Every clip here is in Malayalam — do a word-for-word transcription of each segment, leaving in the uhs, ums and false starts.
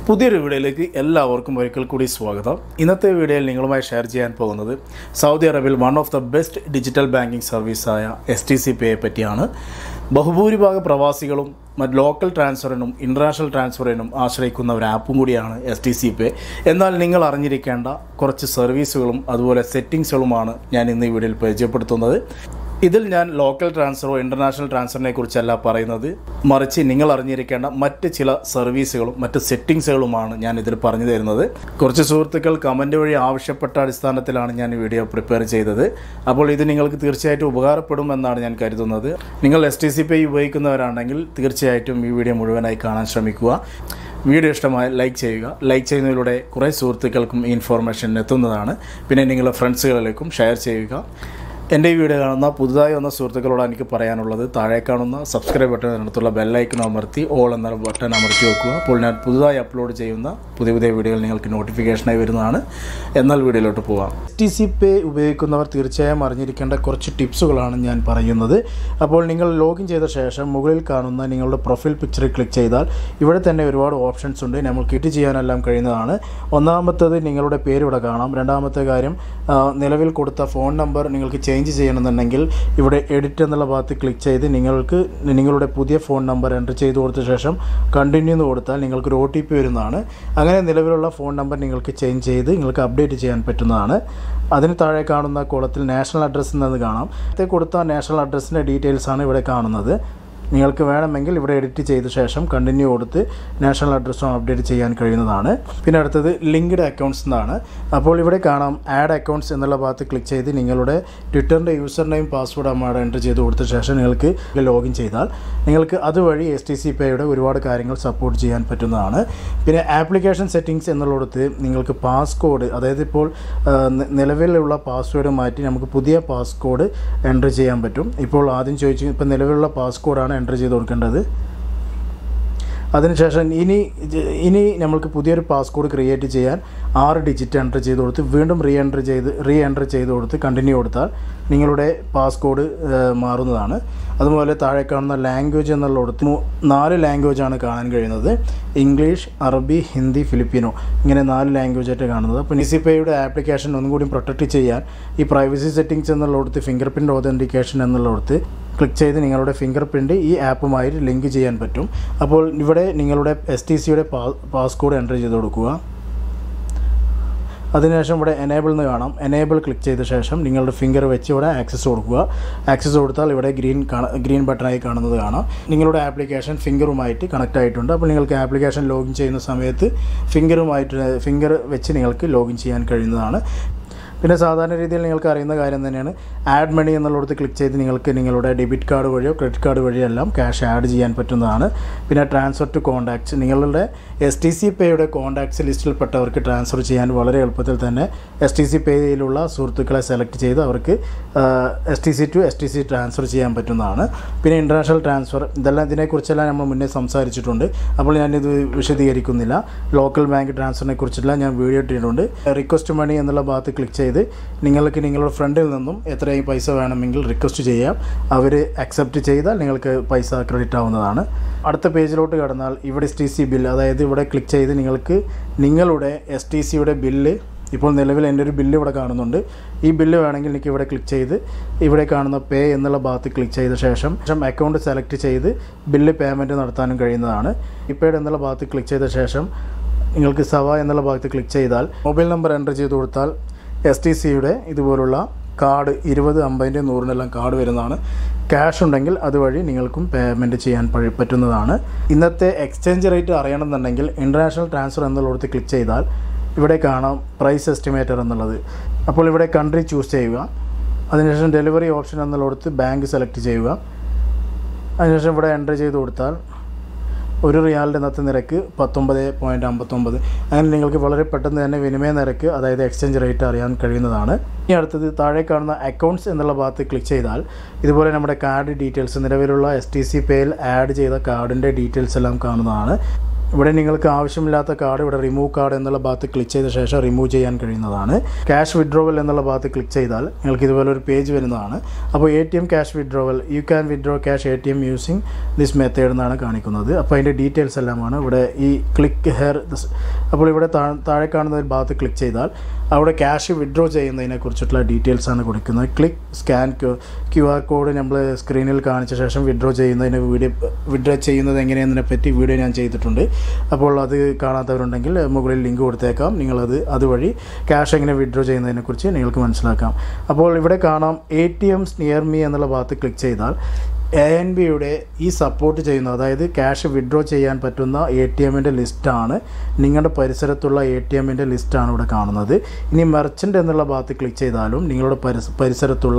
പുതിയൊരു വീഡിയോയിലേക്ക് എല്ലാവർക്കും ഒരിക്കൽ കൂടി സ്വാഗതം. ഇന്നത്തെ വീഡിയോയിൽ നിങ്ങളുമായി ഷെയർ ചെയ്യാൻ പോകുന്നത് സൗദി അറേബ്യയിൽ one of the best digital banking സർവീസായ എസ് ടി സി പേയെ പറ്റിയാണ്. ബഹുഭൂരിഭാഗം പ്രവാസികളും മറ്റ് ലോക്കൽ ട്രാൻസ്ഫറിനും ഇൻ്റർനാഷണൽ ട്രാൻസ്ഫറിനും ആശ്രയിക്കുന്ന ഒരു ആപ്പും കൂടിയാണ് എസ് ടി സി പേ. എന്നാൽ നിങ്ങൾ അറിഞ്ഞിരിക്കേണ്ട കുറച്ച് സർവീസുകളും അതുപോലെ സെറ്റിങ്സുകളുമാണ് ഞാൻ ഇന്ന് ഈ വീഡിയോയിൽ പരിചയപ്പെടുത്തുന്നത്. ഇതിൽ ഞാൻ ലോക്കൽ ട്രാൻസ്ഫറോ ഇൻ്റർനാഷണൽ ട്രാൻസ്ഫറിനെ കുറിച്ചല്ല പറയുന്നത്, മറിച്ച് നിങ്ങൾ അറിഞ്ഞിരിക്കേണ്ട മറ്റ് ചില സർവീസുകളും മറ്റ് സെറ്റിങ്സുകളുമാണ് ഞാൻ ഇതിൽ പറഞ്ഞു തരുന്നത്. കുറച്ച് സുഹൃത്തുക്കൾ കമൻറ്റ് വഴി ആവശ്യപ്പെട്ട അടിസ്ഥാനത്തിലാണ് ഞാൻ ഈ വീഡിയോ പ്രിപ്പയർ ചെയ്തത്. അപ്പോൾ ഇത് നിങ്ങൾക്ക് തീർച്ചയായിട്ടും ഉപകാരപ്പെടുമെന്നാണ് ഞാൻ കരുതുന്നത്. നിങ്ങൾ എസ് ടി സി പേ ഉപയോഗിക്കുന്നവരാണെങ്കിൽ തീർച്ചയായിട്ടും ഈ വീഡിയോ മുഴുവനായി കാണാൻ ശ്രമിക്കുക. വീഡിയോ ഇഷ്ടമായി ലൈക്ക് ചെയ്യുക. ലൈക്ക് ചെയ്യുന്നതിലൂടെ കുറേ സുഹൃത്തുക്കൾക്കും ഈ ഇൻഫോർമേഷൻ എത്തുന്നതാണ്. പിന്നെ നിങ്ങളുടെ ഫ്രണ്ട്സുകളിലേക്കും ഷെയർ ചെയ്യുക. എൻ്റെ ഈ വീഡിയോ കാണുന്ന പുതുതായി വന്ന സുഹൃത്തുക്കളോട് എനിക്ക് പറയാനുള്ളത്, താഴെ കാണുന്ന സബ്സ്ക്രൈബ് ബട്ടണിനടുത്തുള്ള ബെല്ലൈക്കൺ അമർത്തി ഓൾ എന്ന ബട്ടൺ അമർത്തി വെക്കുക. അപ്പോൾ ഞാൻ പുതുതായി അപ്ലോഡ് ചെയ്യുന്ന പുതിയ പുതിയ വീഡിയോകൾ നിങ്ങൾക്ക് നോട്ടിഫിക്കേഷനായി വരുന്നതാണ്. എന്നാൽ വീഡിയോയിലോട്ട് പോകാം. എസ് ടി സി പേ ഉപയോഗിക്കുന്നവർ തീർച്ചയായും അറിഞ്ഞിരിക്കേണ്ട കുറച്ച് ടിപ്സുകളാണ് ഞാൻ പറയുന്നത്. അപ്പോൾ നിങ്ങൾ ലോഗിൻ ചെയ്ത ശേഷം മുകളിൽ കാണുന്ന നിങ്ങളുടെ പ്രൊഫൈൽ പിക്ചറിൽ ക്ലിക്ക് ചെയ്താൽ ഇവിടെ തന്നെ ഒരുപാട് ഓപ്ഷൻസ് ഉണ്ട്. നമുക്ക് എഡിറ്റ് ചെയ്യാനെല്ലാം കഴിയുന്നതാണ്. ഒന്നാമത്തേത് നിങ്ങളുടെ പേര് ഇവിടെ കാണാം. രണ്ടാമത്തെ കാര്യം, നിലവിൽ കൊടുത്ത ഫോൺ നമ്പർ നിങ്ങൾക്ക് ചേഞ്ച് ചെയ്യണമെന്നുണ്ടെങ്കിൽ ഇവിടെ എഡിറ്റ് എന്നുള്ള ഭാഗത്ത് ക്ലിക്ക് ചെയ്ത് നിങ്ങൾക്ക് നിങ്ങളുടെ പുതിയ ഫോൺ നമ്പർ എൻ്റർ ചെയ്ത് കൊടുത്ത ശേഷം കണ്ടിന്യൂ എന്ന് കൊടുത്താൽ നിങ്ങൾക്കൊരു ഒ ടി പി വരുന്നതാണ്. അങ്ങനെ നിലവിലുള്ള ഫോൺ നമ്പർ നിങ്ങൾക്ക് ചേഞ്ച് ചെയ്ത് നിങ്ങൾക്ക് അപ്ഡേറ്റ് ചെയ്യാൻ പറ്റുന്നതാണ്. അതിന് താഴെ കാണുന്ന കോളത്തിൽ നാഷണൽ അഡ്രസ്സ് എന്നത് കാണാം. ഇത് കൊടുത്ത നാഷണൽ അഡ്രസ്സിൻ്റെ ഡീറ്റെയിൽസാണ് ഇവിടെ കാണുന്നത്. നിങ്ങൾക്ക് വേണമെങ്കിൽ ഇവിടെ എഡിറ്റ് ചെയ്ത ശേഷം കണ്ടിന്യൂ കൊടുത്ത് നാഷണൽ അഡ്രസ്സും അപ്ഡേറ്റ് ചെയ്യാൻ കഴിയുന്നതാണ്. പിന്നെ അടുത്തത് ലിങ്ക്ഡ് അക്കൗണ്ട്സ് എന്നാണ്. അപ്പോൾ ഇവിടെ കാണാം ആഡ് അക്കൗണ്ട്സ് എന്നുള്ള ഭാഗത്ത് ക്ലിക്ക് ചെയ്ത് നിങ്ങളുടെ ട്വിറ്ററിൻ്റെ യൂസർ നെയിം പാസ്വേഡ് അമ്മയുടെ എൻ്റർ ചെയ്ത് കൊടുത്ത ശേഷം നിങ്ങൾക്ക് ലോഗിൻ ചെയ്താൽ നിങ്ങൾക്ക് അതുവഴി എസ് ടി സി പേയുടെ ഒരുപാട് കാര്യങ്ങൾ സപ്പോർട്ട് ചെയ്യാൻ പറ്റുന്നതാണ്. പിന്നെ ആപ്ലിക്കേഷൻ സെറ്റിങ്സ് എന്നുള്ളിടത്ത് നിങ്ങൾക്ക് പാസ്കോഡ്, അതായത് ഇപ്പോൾ നിലവിലുള്ള പാസ്വേഡ് മാറ്റി നമുക്ക് പുതിയ പാസ്കോഡ് എൻ്റർ ചെയ്യാൻ പറ്റും. ഇപ്പോൾ ആദ്യം ചോദിച്ചു, ഇപ്പോൾ നിലവിലുള്ള പാസ്കോഡാണ് എൻ്റർ ചെയ്ത് കൊടുക്കേണ്ടത്. അതിനുശേഷം ഇനി ഇനി നമ്മൾക്ക് പുതിയൊരു പാസ്കോഡ് ക്രിയേറ്റ് ചെയ്യാൻ ആറ് ഡിജിറ്റ് എൻ്റർ ചെയ്ത് കൊടുത്ത് വീണ്ടും റീ എൻ്റർ ചെയ്ത് റീ എൻ്റർ ചെയ്ത് കൊടുത്ത് കണ്ടിന്യൂ കൊടുത്താൽ നിങ്ങളുടെ പാസ്കോഡ് മാറുന്നതാണ്. അതുപോലെ താഴെ കാണുന്ന ലാംഗ്വേജ് എന്നുള്ളിടത്ത് നാല് ലാംഗ്വേജാണ് കാണാൻ കഴിയുന്നത്. ഇംഗ്ലീഷ്, അറബി, ഹിന്ദി, ഫിലിപ്പിനോ, ഇങ്ങനെ നാല് ലാംഗ്വേജായിട്ട് കാണുന്നത്. അപ്പോൾ എസ് ടി സി പേയുടെ ആപ്ലിക്കേഷൻ ഒന്നും കൂടി പ്രൊട്ടക്റ്റ് ചെയ്യാൻ ഈ പ്രൈവസി സെറ്റിങ്സ് എന്നുള്ളിടത്ത് ഫിംഗർ പ്രിൻ്റ് ഓതൻറ്റിക്കേഷൻ എന്നുള്ളിടത്ത് ക്ലിക്ക് ചെയ്ത് നിങ്ങളുടെ ഫിംഗർ പ്രിൻ്റ് ഈ ആപ്പുമായിട്ട് ലിങ്ക് ചെയ്യാൻ പറ്റും. അപ്പോൾ ഇവിടെ നിങ്ങളുടെ എസ് ടി സിയുടെ പാസ്കോഡ് എൻ്റർ ചെയ്ത് കൊടുക്കുക. അതിനുശേഷം ഇവിടെ എനേബിൾ എന്ന് കാണാം. എനേബിൾ ക്ലിക്ക് ചെയ്ത ശേഷം നിങ്ങളുടെ ഫിംഗർ വെച്ച് ഇവിടെ ആക്സസ് കൊടുക്കുക. ആക്സസ് കൊടുത്താൽ ഇവിടെ ഗ്രീൻ ഗ്രീൻ ബട്ടണായി കാണുന്നത് കാണാം. നിങ്ങളുടെ ആപ്ലിക്കേഷൻ ഫിംഗറുമായിട്ട് കണക്റ്റ് ആയിട്ടുണ്ട്. അപ്പോൾ നിങ്ങൾക്ക് ആപ്ലിക്കേഷൻ ലോഗിൻ ചെയ്യുന്ന സമയത്ത് ഫിംഗറുമായിട്ട് ഫിംഗർ വെച്ച് നിങ്ങൾക്ക് ലോഗിൻ ചെയ്യാൻ കഴിയുന്നതാണ്. പിന്നെ സാധാരണ രീതിയിൽ നിങ്ങൾക്ക് അറിയുന്ന കാര്യം തന്നെയാണ്, ആഡ് മണി എന്നുള്ളിടത്ത് ക്ലിക്ക് ചെയ്ത് നിങ്ങൾക്ക് നിങ്ങളുടെ ഡെബിറ്റ് കാർഡ് വഴിയോ ക്രെഡിറ്റ് കാർഡ് വഴിയോ എല്ലാം ക്യാഷ് ആഡ് ചെയ്യാൻ പറ്റുന്നതാണ്. പിന്നെ ട്രാൻസ്ഫർ ടു കോൺടാക്ട്സ്, നിങ്ങളുടെ എസ് ടി സി പേയുടെ കോൺടാക്ട്സ് ലിസ്റ്റിൽപ്പെട്ടവർക്ക് ട്രാൻസ്ഫർ ചെയ്യാൻ വളരെ എളുപ്പത്തിൽ തന്നെ എസ് ടി സി പേയിലുള്ള സുഹൃത്തുക്കളെ സെലക്ട് ചെയ്ത് അവർക്ക് S T C to S T C transfer ചെയ്യാൻ പറ്റുന്നതാണ്. പിന്നെ ഇൻ്റർനാഷണൽ ട്രാൻസ്ഫർ, ഇതെല്ലാം ഇതിനെക്കുറിച്ചെല്ലാം നമ്മൾ മുന്നേ സംസാരിച്ചിട്ടുണ്ട്. അപ്പോൾ ഞാനിത് വിശദീകരിക്കുന്നില്ല. ലോക്കൽ ബാങ്ക് ട്രാൻസ്ഫറിനെ കുറിച്ചെല്ലാം ഞാൻ വീഡിയോ ഇട്ടിട്ടുണ്ട്. റിക്വസ്റ്റ് മണി എന്നുള്ള ഭാഗത്ത് ക്ലിക്ക് ചെയ്ത് നിങ്ങൾക്ക് നിങ്ങളുടെ ഫ്രണ്ടിൽ നിന്നും എത്രയും പൈസ വേണമെങ്കിൽ റിക്വസ്റ്റ് ചെയ്യാം. അവർ അക്സെപ്റ്റ് ചെയ്താൽ നിങ്ങൾക്ക് പൈസ ക്രെഡിറ്റ് ആവുന്നതാണ്. അടുത്ത പേജിലോട്ട് കടന്നാൽ ഇവിടെ എസ് ടി സി ബില്ല്, അതായത് ഇവിടെ ക്ലിക്ക് ചെയ്ത് നിങ്ങൾക്ക് നിങ്ങളുടെ എസ് ടി സിയുടെ ബില്ല്, ഇപ്പോൾ നിലവിൽ എൻ്റെ ഒരു ബില്ല് ഇവിടെ കാണുന്നുണ്ട്. ഈ ബില്ല് വേണമെങ്കിൽ എനിക്ക് ഇവിടെ ക്ലിക്ക് ചെയ്ത് ഇവിടെ കാണുന്ന പേ എന്നുള്ള ഭാഗത്ത് ക്ലിക്ക് ചെയ്ത ശേഷം അക്കൗണ്ട് സെലക്ട് ചെയ്ത് ബില്ല് പേയ്മെൻറ്റ് നടത്താനും കഴിയുന്നതാണ്. ഇപ്പേഡ് എന്നുള്ള ഭാഗത്ത് ക്ലിക്ക് ചെയ്ത ശേഷം നിങ്ങൾക്ക് സവ എന്നുള്ള ഭാഗത്ത് ക്ലിക്ക് ചെയ്താൽ മൊബൈൽ നമ്പർ എൻ്റർ ചെയ്ത് കൊടുത്താൽ എസ് ടി സിയുടെ ഇതുപോലുള്ള കാർഡ് ഇരുപത് അമ്പതിൻ്റെ നൂറിനെല്ലാം കാർഡ് വരുന്നതാണ്. ക്യാഷ് ഉണ്ടെങ്കിൽ അതുവഴി നിങ്ങൾക്കും പേയ്മെൻറ്റ് ചെയ്യാൻ പറ്റുന്നതാണ്. ഇന്നത്തെ എക്സ്ചേഞ്ച് റേറ്റ് അറിയണമെന്നുണ്ടെങ്കിൽ ഇൻ്റർനാഷണൽ ട്രാൻസ്ഫർ എന്നുള്ളിടത്ത് ക്ലിക്ക് ചെയ്താൽ ഇവിടെ കാണാം പ്രൈസ് എസ്റ്റിമേറ്റർ എന്നുള്ളത്. അപ്പോൾ ഇവിടെ കൺട്രി ചൂസ് ചെയ്യുക. അതിനുശേഷം ഡെലിവറി ഓപ്ഷൻ എന്നുള്ളിടത്ത് ബാങ്ക് സെലക്ട് ചെയ്യുക. അതിനുശേഷം ഇവിടെ എൻ്റർ ചെയ്ത് കൊടുത്താൽ ഒരു റിയാലിൻ്റെ ഇന്നത്തെ നിരക്ക് പത്തൊമ്പത് പോയിൻറ്റ് അമ്പത്തൊമ്പത്. അങ്ങനെ നിങ്ങൾക്ക് വളരെ പെട്ടെന്ന് തന്നെ വിനിമയ നിരക്ക്, അതായത് എക്സ്ചേഞ്ച് റേറ്റ് അറിയാൻ കഴിയുന്നതാണ്. ഇനി അടുത്തത് താഴെ കാണുന്ന അക്കൗണ്ട്സ് എന്നുള്ള ഭാഗത്ത് ക്ലിക്ക് ചെയ്താൽ ഇതുപോലെ നമ്മുടെ കാർഡ് ഡീറ്റെയിൽസ്, നിലവിലുള്ള എസ് ടി സി പേയിൽ ആഡ് ചെയ്ത കാർഡിൻ്റെ ഡീറ്റെയിൽസ് എല്ലാം കാണുന്നതാണ്. ഇവിടെ നിങ്ങൾക്ക് ആവശ്യമില്ലാത്ത കാർഡ് ഇവിടെ റിമൂവ് കാർഡ് എന്നുള്ള ഭാഗത്ത് ക്ലിക്ക് ചെയ്ത ശേഷം റിമൂവ് ചെയ്യാൻ കഴിയുന്നതാണ്. ക്യാഷ് വിഡ്രോവൽ എന്നുള്ള ഭാഗത്ത് ക്ലിക്ക് ചെയ്താൽ നിങ്ങൾക്ക് ഇതുപോലെ ഒരു പേജ് വരുന്നതാണ്. അപ്പോൾ A T M cash withdrawal you can withdraw cash A T M using this method എന്നാണ് കാണിക്കുന്നത്. അപ്പോൾ അതിൻ്റെ ഡീറ്റെയിൽസ് എല്ലാമാണ് ഇവിടെ ഈ ക്ലിക്ക് ഹെയർ. അപ്പോൾ ഇവിടെ താഴെ കാണുന്ന ഒരു ഭാഗത്ത് ക്ലിക്ക് ചെയ്താൽ അവിടെ ക്യാഷ് വിഡ്രോ ചെയ്യുന്നതിനെ കുറിച്ചിട്ടുള്ള ഡീറ്റെയിൽസ് ആണ് കൊടുക്കുന്നത്. Click scan Q R code നമ്മൾ സ്ക്രീനിൽ കാണിച്ച ശേഷം വിഡ്രോ ചെയ്യുന്നതിന് വീഡിയോ വിഡ്രോ ചെയ്യുന്നത് എങ്ങനെയെന്നതിനെ പറ്റി വീഡിയോ ഞാൻ ചെയ്തിട്ടുണ്ട്. അപ്പോൾ അത് കാണാത്തവരുണ്ടെങ്കിൽ മുകളിൽ ലിങ്ക് കൊടുത്തേക്കാം. നിങ്ങളത് അതുവഴി ക്യാഷ് എങ്ങനെ വിഡ്രോ ചെയ്യുന്നതിനെക്കുറിച്ച് നിങ്ങൾക്ക് മനസ്സിലാക്കാം. അപ്പോൾ ഇവിടെ കാണാം A T Ms near me എന്നുള്ള ഭാഗത്ത് ക്ലിക്ക് ചെയ്താൽ എ എൻ ബിയുടെ ഈ സപ്പോർട്ട് ചെയ്യുന്ന, അതായത് ക്യാഷ് വിഡ്രോ ചെയ്യാൻ പറ്റുന്ന എ ടി എമ്മിൻ്റെ ലിസ്റ്റാണ്, നിങ്ങളുടെ പരിസരത്തുള്ള എ ടി എമ്മിൻ്റെ ലിസ്റ്റാണ് ഇവിടെ കാണുന്നത്. ഇനി മെർച്ചൻ്റ് എന്നുള്ള ഭാഗത്ത് ക്ലിക്ക് ചെയ്താലും നിങ്ങളുടെ പരിസ പരിസരത്തുള്ള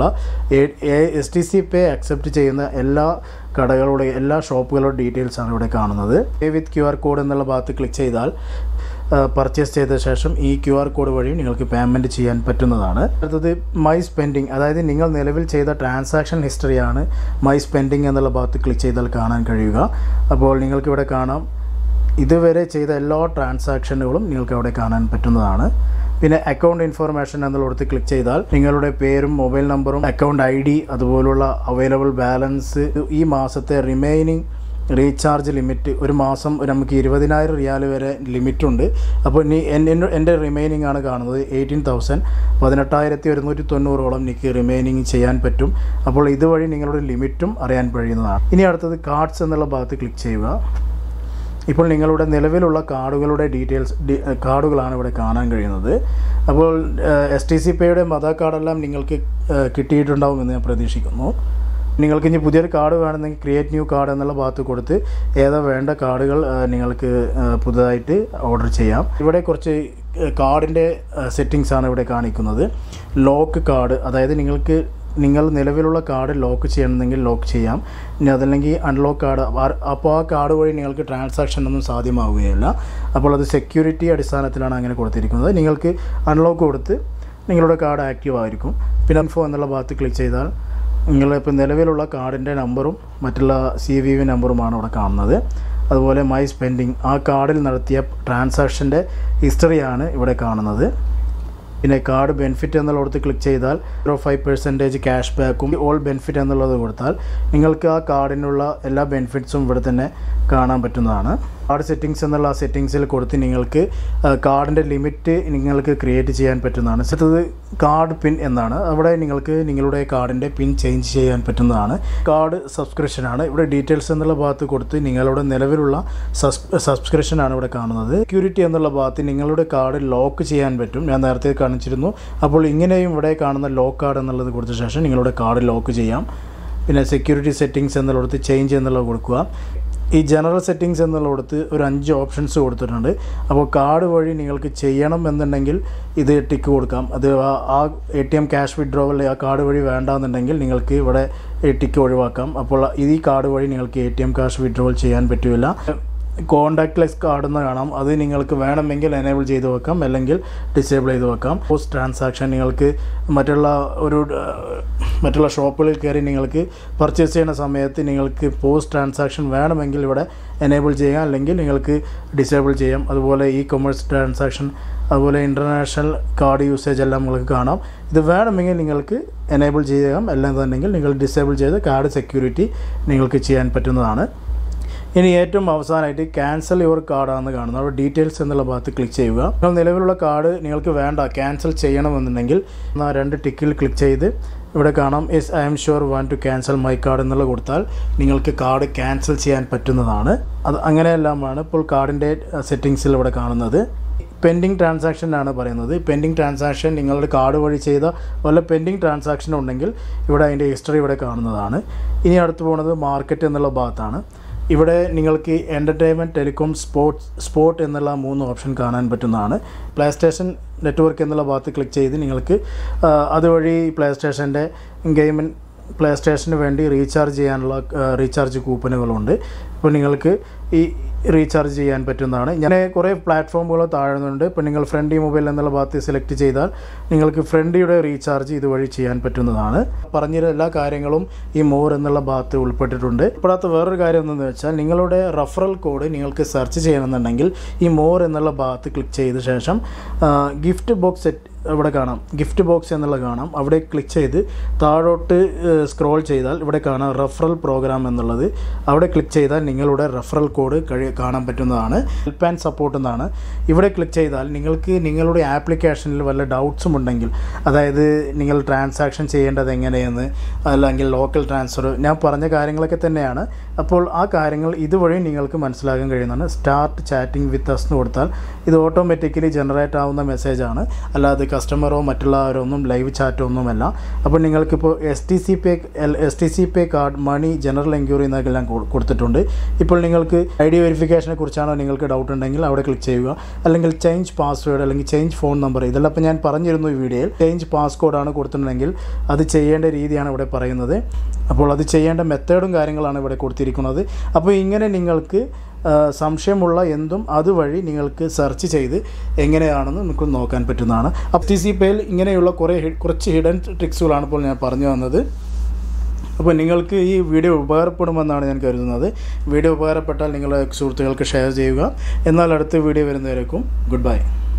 S T C pay accept ചെയ്യുന്ന എല്ലാ കടകളുടെ എല്ലാ ഷോപ്പുകളുടെ ഡീറ്റെയിൽസാണ് ഇവിടെ കാണുന്നത്. Pay with Q R code എന്നുള്ള ഭാഗത്ത് ക്ലിക്ക് ചെയ്താൽ പർച്ചേസ് ചെയ്ത ശേഷം ഈ ക്യു ആർ കോഡ് വഴി നിങ്ങൾക്ക് പേയ്മെൻറ്റ് ചെയ്യാൻ പറ്റുന്നതാണ്. അടുത്തത് മൈ സ്പെൻഡിങ്, അതായത് നിങ്ങൾ നിലവിൽ ചെയ്ത ട്രാൻസാക്ഷൻ ഹിസ്റ്ററിയാണ് മൈ സ്പെൻഡിങ് എന്നുള്ള ഭാഗത്ത് ക്ലിക്ക് ചെയ്താൽ കാണാൻ കഴിയുക. അപ്പോൾ നിങ്ങൾക്കിവിടെ കാണാം ഇതുവരെ ചെയ്ത എല്ലാ ട്രാൻസാക്ഷനുകളും നിങ്ങൾക്ക് അവിടെ കാണാൻ പറ്റുന്നതാണ്. പിന്നെ അക്കൗണ്ട് ഇൻഫർമേഷൻ എന്നുള്ളിടത്ത് ക്ലിക്ക് ചെയ്താൽ നിങ്ങളുടെ പേരും മൊബൈൽ നമ്പറും അക്കൗണ്ട് ഐ ഡി അതുപോലുള്ള അവൈലബിൾ ബാലൻസ്, ഈ മാസത്തെ റിമൈനിങ് റീചാർജ് ലിമിറ്റ്, ഒരു മാസം നമുക്ക് ഇരുപതിനായിരം റിയാൽ വരെ ലിമിറ്റുണ്ട്. അപ്പോൾ ഇനി എൻ്റെ റിമൈനിങ് ആണ് കാണുന്നത് എയ്റ്റീൻ തൗസൻഡ് പതിനെട്ടായിരത്തി ഒരുന്നൂറ്റി തൊണ്ണൂറോളം എനിക്ക് റിമൈനിങ് ചെയ്യാൻ പറ്റും. അപ്പോൾ ഇതുവഴി നിങ്ങളുടെ ലിമിറ്റും അറിയാൻ കഴിയുന്നതാണ്. ഇനി അടുത്തത് കാർഡ്സ് എന്നുള്ള ഭാഗത്ത് ക്ലിക്ക് ചെയ്യുക. ഇപ്പോൾ നിങ്ങളുടെ നിലവിലുള്ള കാർഡുകളുടെ ഡീറ്റെയിൽസ് കാർഡുകളാണ് ഇവിടെ കാണാൻ കഴിയുന്നത്. അപ്പോൾ എസ് ടി സി പേയുടെ മദ കാർഡെല്ലാം നിങ്ങൾക്ക് കിട്ടിയിട്ടുണ്ടാവുമെന്ന് ഞാൻ പ്രതീക്ഷിക്കുന്നു. നിങ്ങൾക്ക് ഇനി പുതിയൊരു കാർഡ് വേണമെങ്കിൽ ക്രിയേറ്റ് ന്യൂ കാർഡ് എന്നുള്ള ഭാഗത്ത് കൊടുത്ത് ഏതാ വേണ്ട കാർഡുകൾ നിങ്ങൾക്ക് പുതുതായിട്ട് ഓർഡർ ചെയ്യാം. ഇവിടെ കുറച്ച് കാർഡിൻ്റെ സെറ്റിങ്സ് ആണ് ഇവിടെ കാണിക്കുന്നത്. ലോക്ക് കാർഡ്, അതായത് നിങ്ങൾക്ക് നിങ്ങൾ നിലവിലുള്ള കാർഡ് ലോക്ക് ചെയ്യണമെങ്കിൽ ലോക്ക് ചെയ്യാം. ഇനി അതല്ലെങ്കിൽ അൺലോക്ക് കാർഡ്, അപ്പോൾ ആ കാർഡ് വഴി നിങ്ങൾക്ക് ട്രാൻസാക്ഷൻ ഒന്നും സാധ്യമാവുകയില്ല. അപ്പോൾ അത് സെക്യൂരിറ്റി അടിസ്ഥാനത്തിലാണ് അങ്ങനെ കൊടുത്തിരിക്കുന്നത്. നിങ്ങൾക്ക് അൺലോക്ക് കൊടുത്ത് നിങ്ങളുടെ കാർഡ് ആക്റ്റീവ് ആയിരിക്കും. പിന്നെ ഇൻഫോ എന്നുള്ള ഭാഗത്ത് ക്ലിക്ക് ചെയ്താൽ നിങ്ങളിപ്പോൾ നിലവിലുള്ള കാർഡിൻ്റെ നമ്പറും മറ്റുള്ള സി വി വി നമ്പറുമാണ് ഇവിടെ കാണുന്നത്. അതുപോലെ മൈ സ്പെൻഡിങ്, ആ കാർഡിൽ നടത്തിയ ട്രാൻസാക്ഷൻ്റെ ഹിസ്റ്ററിയാണ് ഇവിടെ കാണുന്നത്. പിന്നെ കാർഡ് ബെനിഫിറ്റ് എന്നുള്ളിടത്ത് ക്ലിക്ക് ചെയ്താൽ സീറോ ഫൈവ് പെർസെൻറ്റേജ് ക്യാഷ് ബാക്കും ഓൾ ബെനിഫിറ്റ് എന്നുള്ളത് കൊടുത്താൽ നിങ്ങൾക്ക് ആ കാർഡിനുള്ള എല്ലാ ബെനിഫിറ്റ്സും ഇവിടെ തന്നെ കാണാൻ പറ്റുന്നതാണ്. കാർഡ് സെറ്റിങ്സ് എന്നുള്ള ആ സെറ്റിങ്സിൽ കൊടുത്ത് നിങ്ങൾക്ക് കാർഡിൻ്റെ ലിമിറ്റ് നിങ്ങൾക്ക് ക്രിയേറ്റ് ചെയ്യാൻ പറ്റുന്നതാണ്. അടുത്തത് കാർഡ് പിൻ എന്നാണ്. അവിടെ നിങ്ങൾക്ക് നിങ്ങളുടെ കാർഡിൻ്റെ പിൻ ചേഞ്ച് ചെയ്യാൻ പറ്റുന്നതാണ്. കാർഡ് സബ്സ്ക്രിപ്ഷനാണ്. ഇവിടെ ഡീറ്റെയിൽസ് എന്നുള്ള ഭാഗത്ത് കൊടുത്ത് നിങ്ങളുടെ നിലവിലുള്ള സബ്സ്ക്രിപ്ഷനാണ് ഇവിടെ കാണുന്നത്. സെക്യൂരിറ്റി എന്നുള്ള ഭാഗത്ത് നിങ്ങളുടെ കാർഡ് ലോക്ക് ചെയ്യാൻ പറ്റും. ഞാൻ നേരത്തെ കാണിച്ചിരുന്നു. അപ്പോൾ ഇങ്ങനെയും ഇവിടെ കാണുന്ന ലോക്ക് കാർഡ് എന്നുള്ളത് കൊടുത്ത ശേഷം നിങ്ങളുടെ കാർഡ് ലോക്ക് ചെയ്യാം. പിന്നെ സെക്യൂരിറ്റി സെറ്റിങ്സ് എന്നുള്ളിടത്ത് ചേഞ്ച് എന്നുള്ളത് കൊടുക്കുക. ഈ ജനറൽ സെറ്റിങ്സ് എന്നുള്ളിടത്ത് ഒരു അഞ്ച് ഓപ്ഷൻസ് കൊടുത്തിട്ടുണ്ട്. അപ്പോൾ കാർഡ് വഴി നിങ്ങൾക്ക് ചെയ്യണം എന്നുണ്ടെങ്കിൽ ഇത് ടിക്ക് കൊടുക്കാം. അത് ആ A T M cash withdrawal ആ കാർഡ് വഴി വേണ്ടാന്നുണ്ടെങ്കിൽ നിങ്ങൾക്ക് ഇവിടെ ടിക്ക് ഒഴിവാക്കാം. അപ്പോൾ ഈ കാർഡ് വഴി നിങ്ങൾക്ക് A T M cash withdrawal ചെയ്യാൻ പറ്റില്ല. കോൺടാക്ട്ലെസ് കാർഡ് എന്ന് കാണാം. അത് നിങ്ങൾക്ക് വേണമെങ്കിൽ എനേബിൾ ചെയ്ത് വെക്കാം, അല്ലെങ്കിൽ ഡിസേബിൾ ചെയ്ത് വെക്കാം. പോസ്റ്റ് ട്രാൻസാക്ഷൻ നിങ്ങൾക്ക് മറ്റുള്ള ഒരു മറ്റുള്ള ഷോപ്പുകളിൽ കയറി നിങ്ങൾക്ക് പർച്ചേസ് ചെയ്യുന്ന സമയത്ത് നിങ്ങൾക്ക് പോസ്റ്റ് ട്രാൻസാക്ഷൻ വേണമെങ്കിൽ ഇവിടെ എനേബിൾ ചെയ്യാം, അല്ലെങ്കിൽ നിങ്ങൾക്ക് ഡിസേബിൾ ചെയ്യാം. അതുപോലെ ഇ കൊമേഴ്സ് ട്രാൻസാക്ഷൻ, അതുപോലെ ഇൻ്റർനാഷണൽ കാർഡ് യൂസേജ് എല്ലാം നിങ്ങൾക്ക് കാണാം. ഇത് വേണമെങ്കിൽ നിങ്ങൾക്ക് എനേബിൾ ചെയ്യാം, അല്ലെന്നുണ്ടെങ്കിൽ നിങ്ങൾ ഡിസേബിൾ ചെയ്ത് കാർഡ് സെക്യൂരിറ്റി നിങ്ങൾക്ക് ചെയ്യാൻ പറ്റുന്നതാണ്. ഇനി ഏറ്റവും അവസാനമായിട്ട് ക്യാൻസൽ യുവർ കാർഡാണെന്ന് കാണുന്നത്. അവിടെ ഡീറ്റെയിൽസ് എന്നുള്ള ഭാഗത്ത് ക്ലിക്ക് ചെയ്യുക. നിങ്ങൾ നിലവിലുള്ള കാർഡ് നിങ്ങൾക്ക് വേണ്ട, ക്യാൻസൽ ചെയ്യണമെന്നുണ്ടെങ്കിൽ രണ്ട് ടിക്കിൽ ക്ലിക്ക് ചെയ്ത് ഇവിടെ കാണാം yes I'm sure want to cancel my card എന്നുള്ളത് കൊടുത്താൽ നിങ്ങൾക്ക് കാർഡ് ക്യാൻസൽ ചെയ്യാൻ പറ്റുന്നതാണ്. അത് അങ്ങനെയെല്ലാമാണ് ഇപ്പോൾ കാർഡിൻ്റെ സെറ്റിങ്സിൽ ഇവിടെ കാണുന്നത്. പെൻഡിങ് ട്രാൻസാക്ഷൻ ആണ് പറയുന്നത്. പെൻഡിങ് ട്രാൻസാക്ഷൻ നിങ്ങളുടെ കാർഡ് വഴി ചെയ്ത വല്ല പെൻഡിങ് ട്രാൻസാക്ഷൻ ഉണ്ടെങ്കിൽ ഇവിടെ അതിൻ്റെ ഹിസ്റ്ററി ഇവിടെ കാണുന്നതാണ്. ഇനി അടുത്ത് പോകുന്നത് മാർക്കറ്റ് എന്നുള്ള ഭാഗത്താണ്. ഇവിടെ നിങ്ങൾക്ക് എൻ്റർടൈൻമെൻറ്റ്, ടെലികോം, സ്പോർട്സ് സ്പോർട്ട് എന്നുള്ള മൂന്ന് ഓപ്ഷൻ കാണാൻ പറ്റുന്നതാണ്. പ്ലേ സ്റ്റേഷൻ നെറ്റ്വർക്ക് എന്നുള്ള ഭാഗത്ത് ക്ലിക്ക് ചെയ്ത് നിങ്ങൾക്ക് അതുവഴി പ്ലേ സ്റ്റേഷൻ്റെ ഗെയിമിൻ പ്ലേ സ്റ്റേഷന് വേണ്ടി റീചാർജ് ചെയ്യാനുള്ള റീചാർജ് കൂപ്പണുകളുണ്ട്. ഇപ്പോൾ നിങ്ങൾക്ക് ഈ റീചാർജ് ചെയ്യാൻ പറ്റുന്നതാണ്. ഞാൻ കുറേ പ്ലാറ്റ്ഫോമുകൾ താഴുന്നുണ്ട്. ഇപ്പോൾ നിങ്ങൾ ഫ്രണ്ടി മൊബൈൽ എന്നുള്ള ഭാഗത്ത് സെലക്ട് ചെയ്താൽ നിങ്ങൾക്ക് ഫ്രണ്ടിയുടെ റീചാർജ് ഇതുവഴി ചെയ്യാൻ പറ്റുന്നതാണ്. പറഞ്ഞിരുന്ന എല്ലാ കാര്യങ്ങളും ഈ മോർ എന്നുള്ള ഭാഗത്ത് ഉൾപ്പെട്ടിട്ടുണ്ട്. ഇപ്പോഴത്തെ വേറൊരു കാര്യം എന്തെന്ന് വെച്ചാൽ നിങ്ങളുടെ റഫറൽ കോഡ് നിങ്ങൾക്ക് സെർച്ച് ചെയ്യണമെന്നുണ്ടെങ്കിൽ ഈ മോർ എന്നുള്ള ഭാഗത്ത് ക്ലിക്ക് ചെയ്ത ശേഷം ഗിഫ്റ്റ് ബോക്സ് സെറ്റ് ഇവിടെ കാണാം, ഗിഫ്റ്റ് ബോക്സ് എന്നുള്ളത് കാണാം. അവിടെ ക്ലിക്ക് ചെയ്ത് താഴോട്ട് സ്ക്രോൾ ചെയ്താൽ ഇവിടെ കാണാം റഫറൽ പ്രോഗ്രാം എന്നുള്ളത്. അവിടെ ക്ലിക്ക് ചെയ്താൽ നിങ്ങളുടെ റഫറൽ കോഡ് കഴി കാണാൻ പറ്റുന്നതാണ്. ഹെൽപ്പ് ആൻഡ് സപ്പോർട്ട് എന്നാണ്. ഇവിടെ ക്ലിക്ക് ചെയ്താൽ നിങ്ങൾക്ക് നിങ്ങളുടെ ആപ്ലിക്കേഷനിൽ വല്ല ഡൗട്ട്സും ഉണ്ടെങ്കിൽ, അതായത് നിങ്ങൾ ട്രാൻസാക്ഷൻ ചെയ്യേണ്ടത് എങ്ങനെയെന്ന്, അല്ലെങ്കിൽ ലോക്കൽ ട്രാൻസ്ഫർ, ഞാൻ പറഞ്ഞ കാര്യങ്ങളൊക്കെ തന്നെയാണ്. അപ്പോൾ ആ കാര്യങ്ങൾ ഇതുവഴി നിങ്ങൾക്ക് മനസ്സിലാക്കാൻ കഴിയുന്നതാണ്. സ്റ്റാർട്ട് ചാറ്റിംഗ് വിത്ത് അസ് എന്ന് കൊടുത്താൽ ഇത് ഓട്ടോമാറ്റിക്കലി ജനറേറ്റ് ആവുന്ന മെസ്സേജാണ്, അല്ലാതെ കസ്റ്റമറോ മറ്റുള്ളവരോ ഒന്നും ലൈവ് ചാറ്റോ ഒന്നുമല്ല. അപ്പോൾ നിങ്ങൾക്കിപ്പോൾ S T C pay S T C pay card, money, general enquiry എന്നൊക്കെല്ലാം കൊടുത്തിട്ടുണ്ട്. ഇപ്പോൾ നിങ്ങൾക്ക് ഐ ഡി വെരിഫിക്കേഷനെ കുറിച്ചാണോ നിങ്ങൾക്ക് ഡൗട്ട് ഉണ്ടെങ്കിൽ അവിടെ ക്ലിക്ക് ചെയ്യുക. അല്ലെങ്കിൽ ചേഞ്ച് പാസ്വേഡ്, അല്ലെങ്കിൽ ചേഞ്ച് ഫോൺ നമ്പർ, ഇതെല്ലാം ഇപ്പോൾ ഞാൻ പറഞ്ഞിരുന്നു ഈ വീഡിയോയിൽ. ചേഞ്ച് പാസ്കോഡാണ് കൊടുത്തിട്ടുണ്ടെങ്കിൽ അത് ചെയ്യേണ്ട രീതിയാണ് ഇവിടെ പറയുന്നത്. അപ്പോൾ അത് ചെയ്യേണ്ട മെത്തേഡും കാര്യങ്ങളാണ് ഇവിടെ കൊടുത്തിരിക്കുന്നത്. അപ്പോൾ ഇങ്ങനെ നിങ്ങൾക്ക് സംശയമുള്ള എന്തും അതുവഴി നിങ്ങൾക്ക് സെർച്ച് ചെയ്ത് എങ്ങനെയാണെന്ന് നമുക്ക് നോക്കാൻ പറ്റുന്നതാണ്. എസ് ടി സി പേയിൽ ഇങ്ങനെയുള്ള കുറേ കുറച്ച് ഹിഡൻ ട്രിക്സുകളാണ് ഇപ്പോൾ ഞാൻ പറഞ്ഞു വന്നത്. അപ്പോൾ നിങ്ങൾക്ക് ഈ വീഡിയോ ഉപകാരപ്പെടുമെന്നാണ് ഞാൻ കരുതുന്നത്. വീഡിയോ ഉപകാരപ്പെട്ടാൽ നിങ്ങളുടെ സുഹൃത്തുക്കൾക്ക് ഷെയർ ചെയ്യുക. എന്നാൽ അടുത്ത വീഡിയോ വരുന്നവരേക്കും ഗുഡ് ബൈ.